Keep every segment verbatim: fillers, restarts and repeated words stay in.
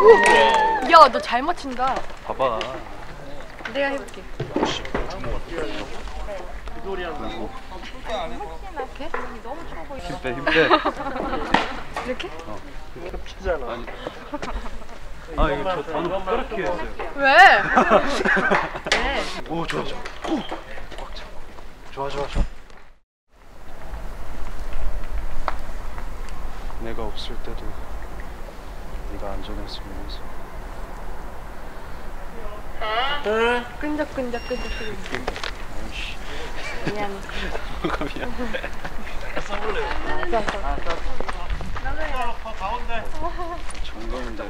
야, 너 잘 맞춘다. 봐봐. 내가 해볼게. 이렇게? 너무 추워 보이잖아. 힘 빼, 힘 빼. 이렇게? 어. 겹치잖아. 아니. 아, 이거 저 단어 그렇게 했어요. 왜? 왜? 오, 좋아, 좋아. 오! 꽉 차. 좋아, 좋아, 좋아. 내가 없을 때도 네가 안전했으면 해서. 끈적끈적 끈적끈적. 아이씨. 미안해. 미안. 써볼래. 아, 써, 써. 가운데. 정가운데.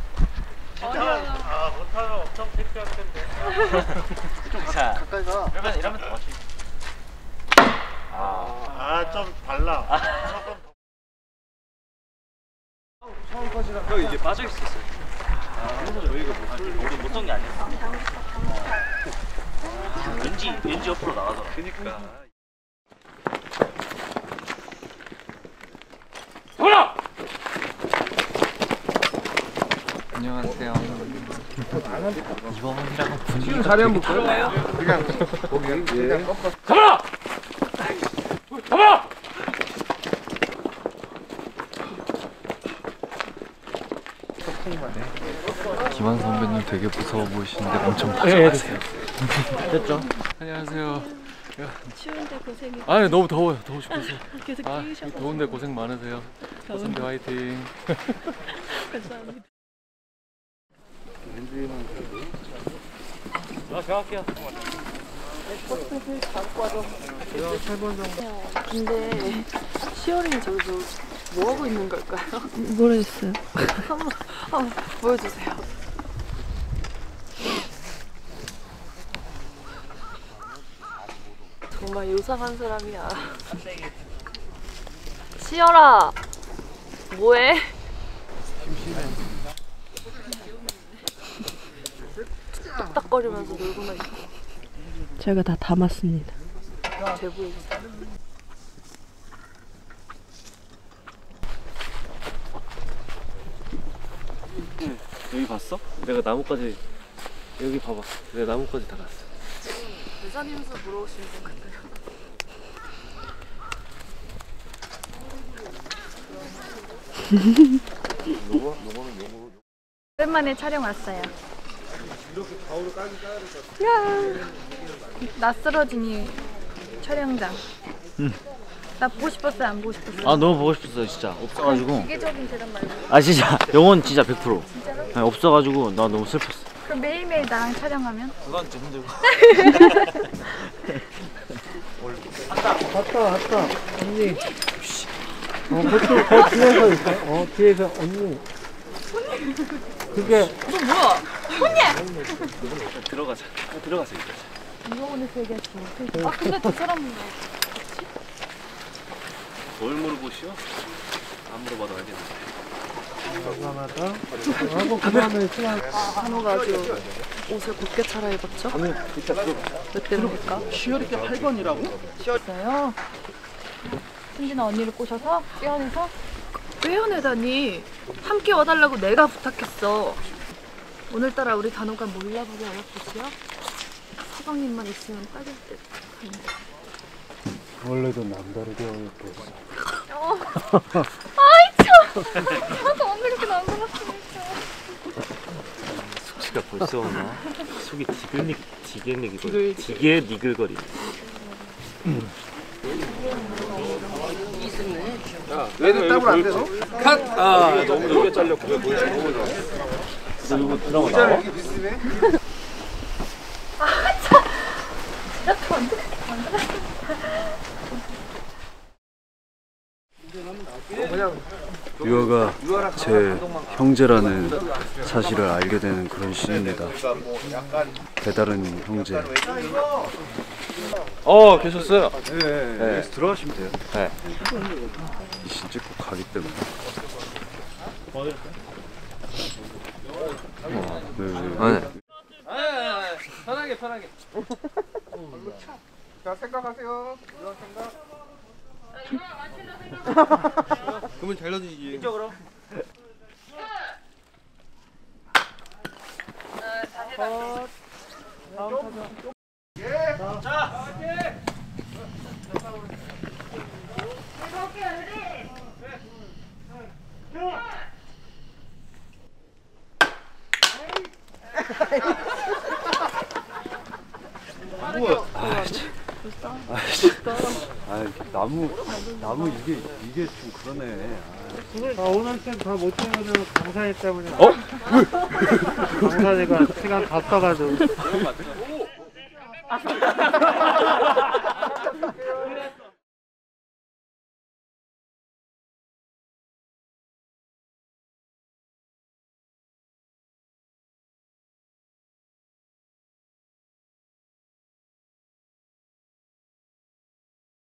아, 못하면 엄청 픽할 텐데. 좀 가, 가까이 가. 이러면 이러면 더 맞지. 아, 아, 좀 달라. 조금 더. 형 이게 빠져 있었어요. 아, 그래서 저희가 우리 못던 게 아니었어. 왠지 왠지 옆으로 나가더라. 그니까. 돌아! 안녕하세요. 이번이랑 분위기가 지금 자리 한번 달라요. 그냥 거기 그냥 꺾어. 잡아! 잡아! 김한 선배님 되게 무서워 보이시는데 엄청 다정하세요. 됐죠? 안녕하세요. 추운데 고생이. 아 너무 더워요. 더워 죽겠어. 계속 아 끼우셔서. 더운데 고생 많으세요. 호 선배 화이팅. 감사합니다. 아, 제가 할게요. 근데 시어링이 저기서 뭐 하고 있는 걸까요? 모르겠어요. 한번 한번 보여주세요. 정말 요상한 사람이야. 시어라, 뭐해? 딱딱거리면서 놀고만 있고. 제가 다 담았습니다. 제보해. 여기 봤어? 내가 나뭇가지 여기 봐봐. 내가 나뭇가지 다 갔어. 대사님수 보러 오신 분 같아요. 오랜만에 촬영 왔어요. 야, 낯설어지니 촬영장. 응. 나 보고 싶었어요, 안 보고 싶었어요? 아 너무 보고 싶었어 진짜. 없어가지고. 기계적인 대답 말고. 아 진짜 영혼 진짜 백 퍼센트. 진짜로? 아니, 없어가지고 나 너무 슬펐어. 그럼 매일매일 나랑 촬영하면? 그건 좀 힘들고. 왔다 왔다 언니. 어 그쪽 그 뒤에서 있어. 어 뒤에서 언니. 그게 너 뭐야? 혼내! 들어가자. 아, 들어가자 일단. 이거 오늘 얘기했어. 아 근데 저 사람은 뭘 물어보시오? 안 물어봐도 알겠는데. 하나다 하고 그다음에 시간. 한호가 아주 옷을 곱게 차려입었죠? 아니 진짜 그 몇 대입니까? 시어리께 팔 번이라고? 있어요. 순진아 언니를 꼬셔서 빼어내서? 빼어내다니 함께 와달라고 내가 부탁했어. 오늘따라 우리 단호가 몰라보기 어렵겠지요? 사방님만 있으면 딱일 듯 한데. 원래도 남다르게 어렵겠어. 어. 아이 참! 나도 언니 그렇게 남달랐으니까. 숙취가 벌써 오나? 속이 디글닉 디글닉이고 디글, 디게 니글거리. 얘는 따블 안 돼서? 컷! 아, 너무 넓게 잘렸고 왜 보이지? 너무 좋아. 너 이거 드라마 나와? 여기 비스네? 아 참! 진짜 더 안 돼. 유아가 제 형제라는 사실을 알게 되는 그런 시입니다. 배다른 형제. 어 계셨어요? 네, 네. 여기서 들어가시면 돼요. 네. 이 신 찍고 가기 때문에. 와, 네, 네. 아, 네. 편하게 편하게. 자 생각하세요. 이런 생각. 그러면 잘 넣어주지. 이쪽으로. 아 나무 나무 이게 이게 좀 그러네. 아, 오늘 쌤다 못 찍어도 강산이 때문에. 어? 강산이가 시간 다 써가지고.